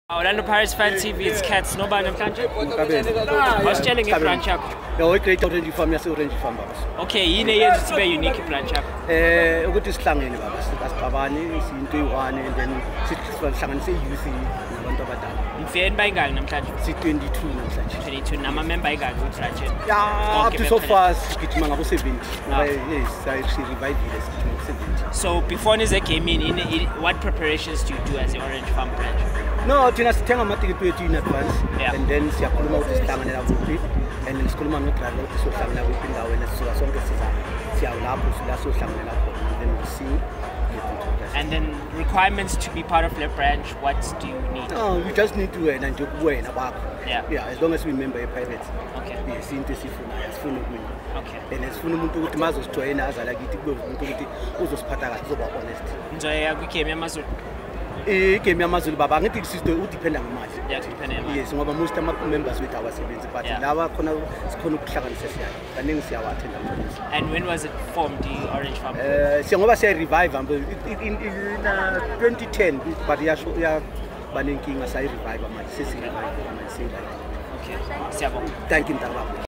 Orlando Pirates Fan TV, it's Cats. No bad Kabelo. I was telling you branch up. Yeah, we create orange farm, yes, orange farm. Okay, you know it's very unique branch up. What is slanging about us? That's Pavani, is into one, and then 6 say you see. If you're in Bangang, I'm 22 22. I'm a member of branch. Yeah, up to so far, it's Mango 70. Yes, I actually revived it 70. So before you came in, what preparations do you do as the Orange Farm branch? No, Tina Stanga Matic in advance, and then she approval to stand and and then school man travel to so Sangna within the awareness to a song that says, so then we see. And then requirements to be part of the branch, what do you need? No, you just need to and to go in a back. Yeah, as long as we remember a private. Okay. Yes, into Sifuna, as full of me. Okay. And as full of Mazos to us, I like it to go into also Spatara, so honest. Enjoy, we came here, Came Mazul Baba, I think it's dependent on much. Yeah, dependent. Yes, one of most members with our siblings, but now And when was it formed, the Orange Farm? She say revive in 2010, but yeah, Banning King as I revive, I might say, Okay, thank you.